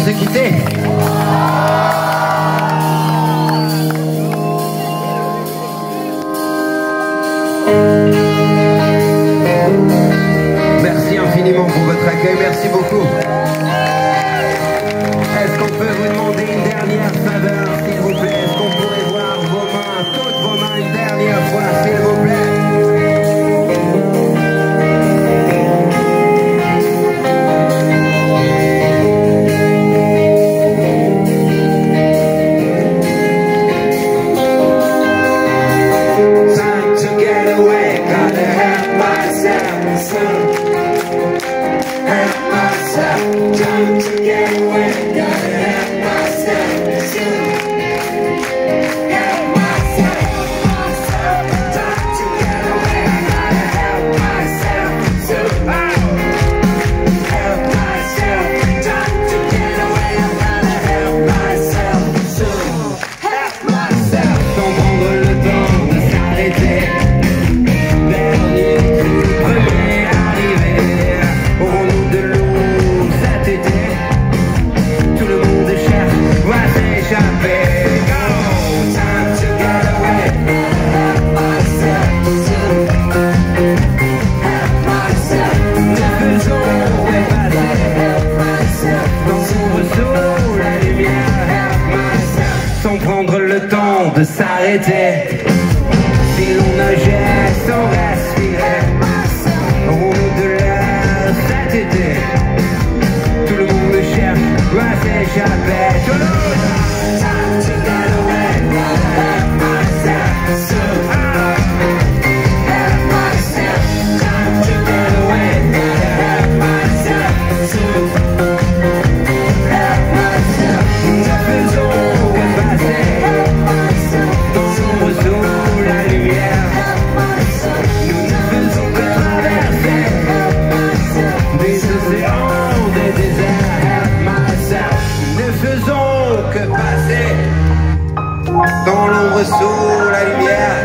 se quitter. Merci infiniment pour votre accueil, merci beaucoup. Est-ce qu'on peut vous demander une dernière faveur, s'il vous plaît? Est-ce qu'on pourrait voir vos mains, toutes vos mains, une dernière fois, s'il vous plaît? De s'arrêter, si l'on nageait sans respirer, au bout de l'air cet été, tout le monde cherche à s'échapper. Time to get away, gotta have myself soon. Have myself, time to get away, gotta have myself soon. Have myself, ne faisons que passer. Dans l'ombre sous la lumière,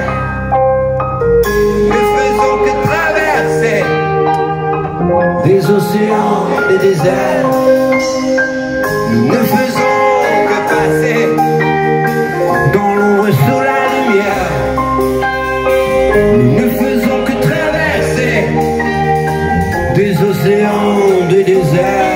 ne faisons que traverser des océans, des déserts. Nous ne faisons que passer dans l'ombre sous la lumière. Nous ne faisons que traverser des océans, des déserts.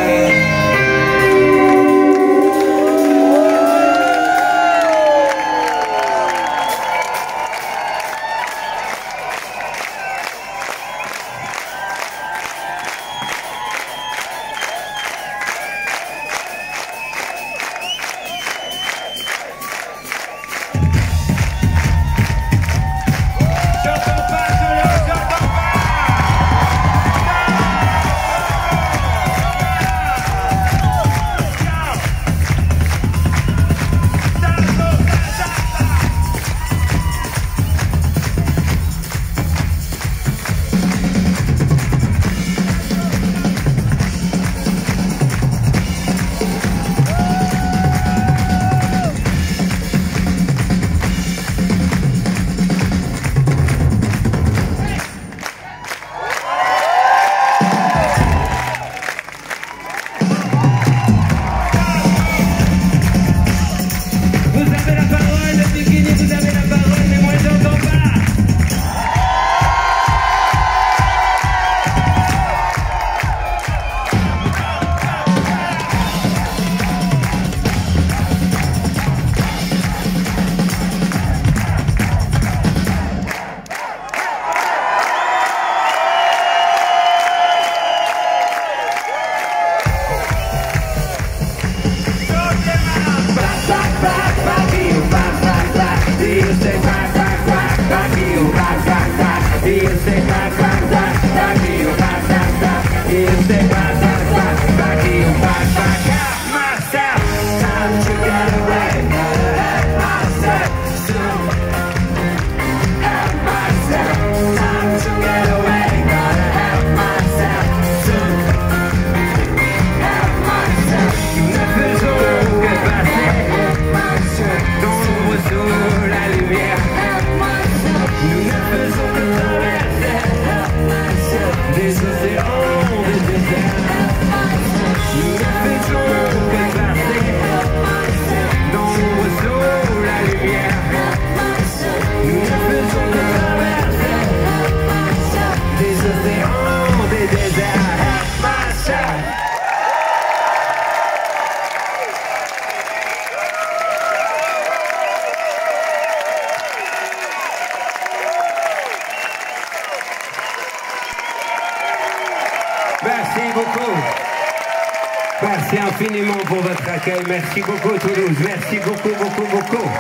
Merci beaucoup. Merci infiniment pour votre accueil. Merci beaucoup Toulouse. Merci beaucoup, beaucoup, beaucoup.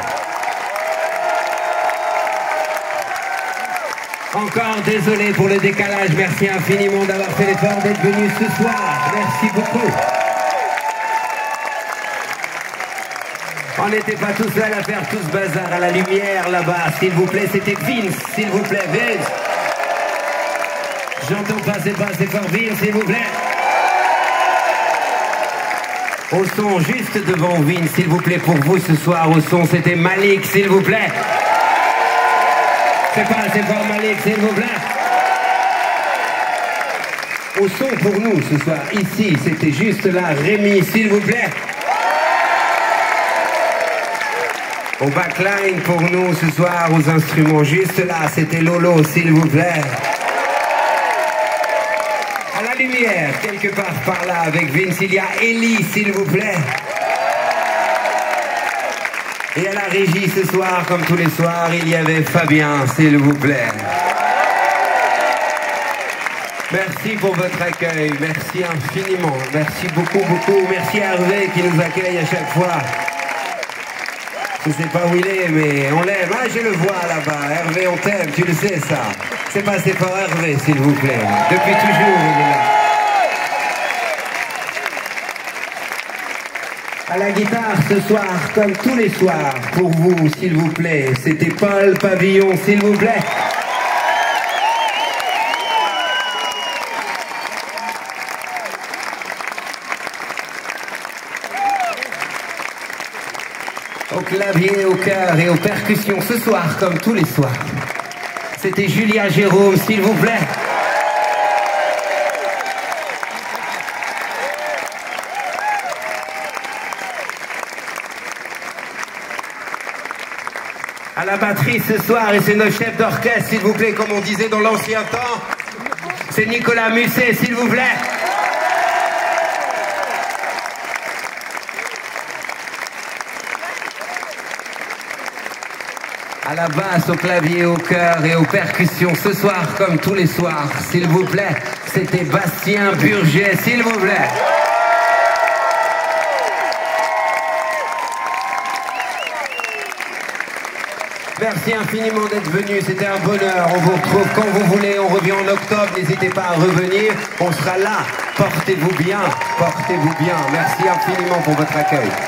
Encore désolé pour le décalage. Merci infiniment d'avoir fait l'effort d'être venu ce soir. Merci beaucoup. On n'était pas tout seul à faire tout ce bazar à la lumière là-bas. S'il vous plaît, c'était Vince. S'il vous plaît, Vince. J'entends pas, c'est fort, Vince, s'il vous plaît. Au son, juste devant Vince, s'il vous plaît, pour vous ce soir. Au son, c'était Malik, s'il vous plaît. C'est pas assez fort, Malik, s'il vous plaît. Au son pour nous ce soir, ici, c'était juste là, Rémi, s'il vous plaît. Au backline pour nous ce soir, aux instruments, juste là, c'était Lolo, s'il vous plaît. À la lumière, quelque part par là, avec Vince, il y a Ellie, s'il vous plaît. Et à la régie ce soir, comme tous les soirs, il y avait Fabien, s'il vous plaît. Merci pour votre accueil, merci infiniment, merci beaucoup, beaucoup. Merci à Hervé qui nous accueille à chaque fois. Je sais pas où il est, mais on l'aime. Ah, je le vois là-bas. Hervé, on t'aime, tu le sais ça. C'est pas assez fort, Hervé, s'il vous plaît. Depuis toujours, il est là. À la guitare ce soir, comme tous les soirs, pour vous, s'il vous plaît, c'était Paul Pavillon, s'il vous plaît. Au clavier, au chœur et aux percussions ce soir, comme tous les soirs. C'était Julia Jérôme, s'il vous plaît. À la batterie ce soir, et c'est notre chef d'orchestre, s'il vous plaît, comme on disait dans l'ancien temps. C'est Nicolas Musset, s'il vous plaît. À la basse, au clavier, au chœur et aux percussions, ce soir, comme tous les soirs, s'il vous plaît, c'était Bastien Burget, s'il vous plaît. Merci infiniment d'être venu, c'était un bonheur. On vous retrouve quand vous voulez, on revient en octobre, n'hésitez pas à revenir, on sera là. Portez-vous bien, portez-vous bien. Merci infiniment pour votre accueil.